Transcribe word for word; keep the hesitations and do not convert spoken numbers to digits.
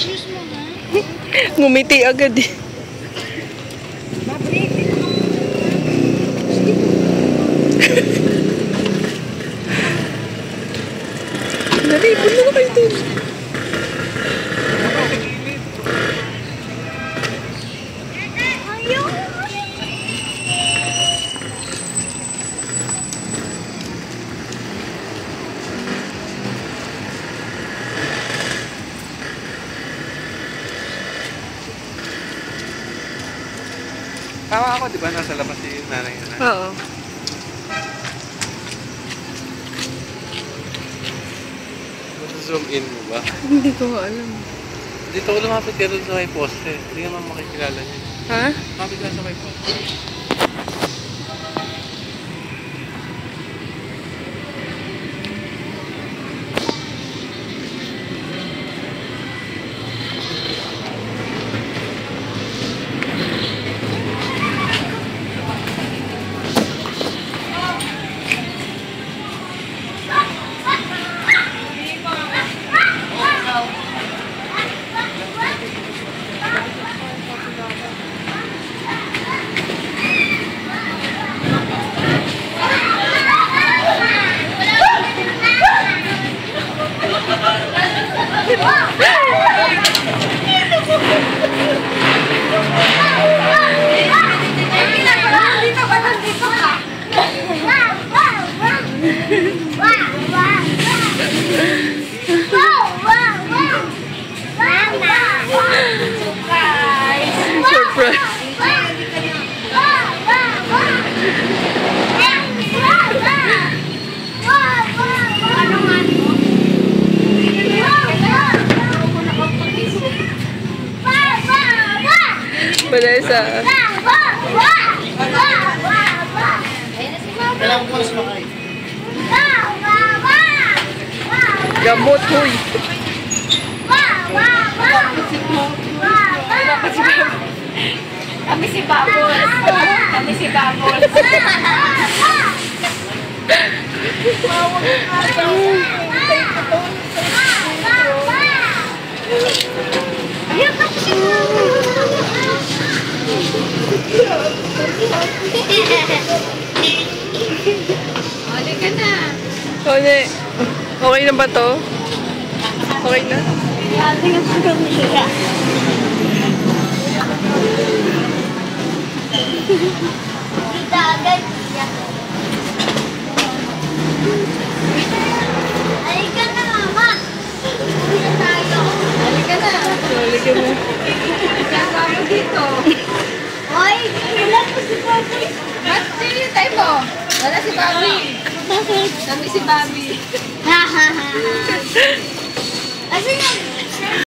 shoes mo, ha? Ngumiti agad eh. Babalik. Dali, puno na kayo dun. Ayaw. Tama ako, di ba? Nasa labas si nanay na. Oo. Zoom in mo ba? Hindi ko alam. Dito ko lumapit ka doon sa may poste. Hindi ka naman makikilala niya. Ha? Lumapit ka sa may poste. Vanessa. Gamot, huy. Kami si Babol. Kami si Babol. Ayan ka si Oli ka na. Oli, okay na ba to? Okay na? Tingnan ko kami siya. Dito agad siya. Halika na, mama. Halika tayo. Halika na. Halika na. Kasama mo dito. Hoy, kailan mo si Bobby? Ba't sino yung tayo mo? Wala si Bobby. Kami si Bobby. Ha ha ha. Kasi